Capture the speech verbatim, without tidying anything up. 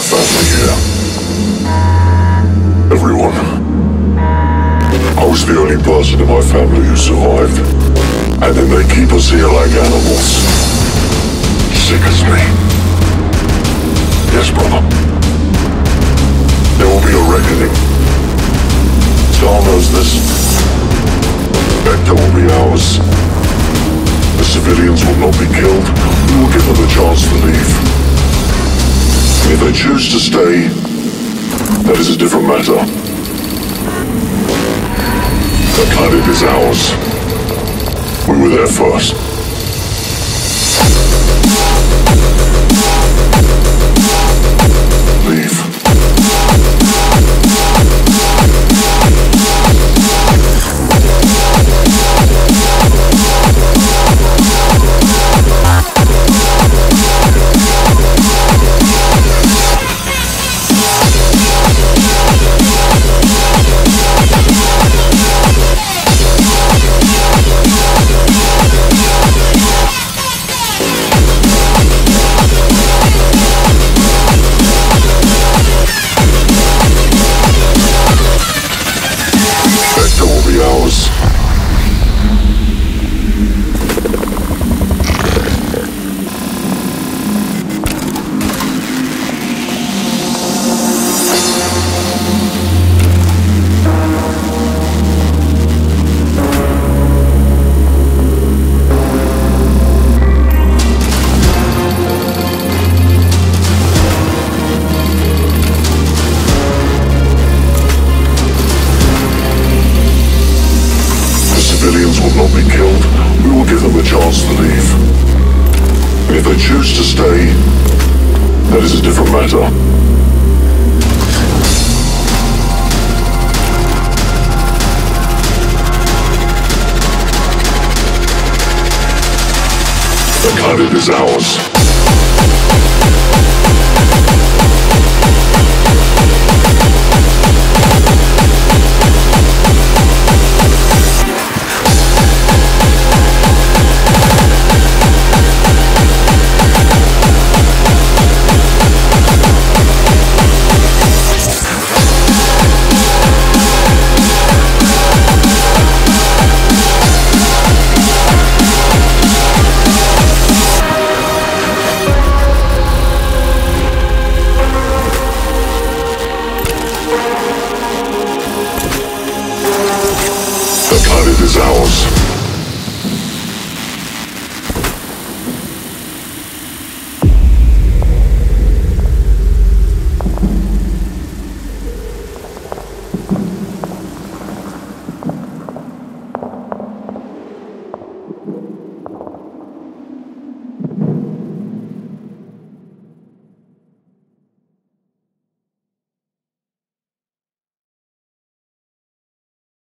family here. Everyone. I was the only person in my family who survived. And then they keep us here like animals. Sick as me. Yes, brother. There will be a reckoning. Zal knows this. Vector will be ours. The civilians will not be killed. We will give them a chance to leave. And if they choose to stay, that is a different matter. The planet is ours. We were there first. Leave. Choose to stay, that is a different matter. The planet is ours. The planet is ours.